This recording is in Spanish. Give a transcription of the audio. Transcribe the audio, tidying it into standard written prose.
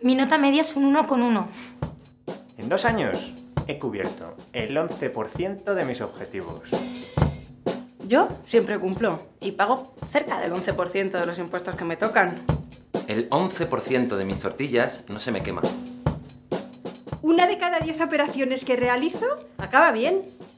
Mi nota media es un 1,1. En 2 años he cubierto el 11% de mis objetivos. Yo siempre cumplo y pago cerca del 11% de los impuestos que me tocan. El 11% de mis tortillas no se me quema. Una de cada 10 operaciones que realizo acaba bien.